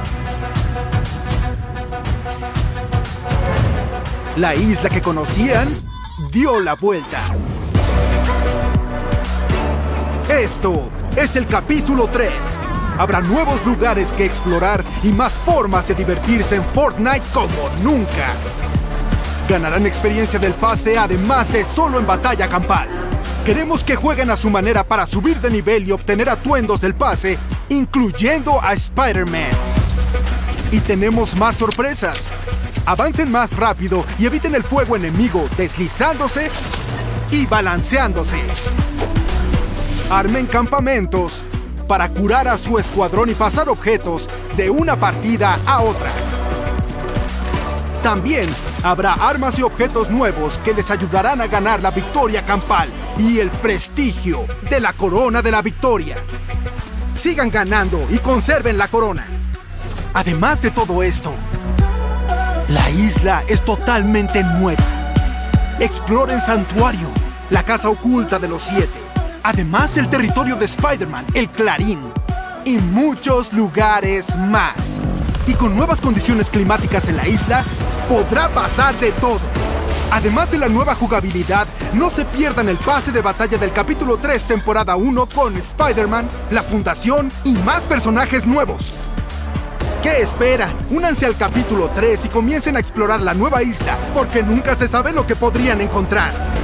La isla que conocían dio la vuelta. Esto es el capítulo 3. Habrá nuevos lugares que explorar y más formas de divertirse en Fortnite como nunca. Ganarán experiencia del pase además de solo en batalla campal. Queremos que jueguen a su manera para subir de nivel y obtener atuendos del pase, incluyendo a Spider-Man. Y tenemos más sorpresas. Avancen más rápido y eviten el fuego enemigo deslizándose y balanceándose. Armen campamentos para curar a su escuadrón y pasar objetos de una partida a otra. También habrá armas y objetos nuevos que les ayudarán a ganar la victoria campal y el prestigio de la corona de la victoria. Sigan ganando y conserven la corona. Además de todo esto, la isla es totalmente nueva. Exploren Santuario, la casa oculta de los 7. Además, el territorio de Spider-Man, el Clarín. Y muchos lugares más. Y con nuevas condiciones climáticas en la isla, podrá pasar de todo. Además de la nueva jugabilidad, no se pierdan el pase de batalla del capítulo 3, temporada 1 con Spider-Man, la Fundación y más personajes nuevos. ¿Qué esperan? Únanse al capítulo 3 y comiencen a explorar la nueva isla, porque nunca se sabe lo que podrían encontrar.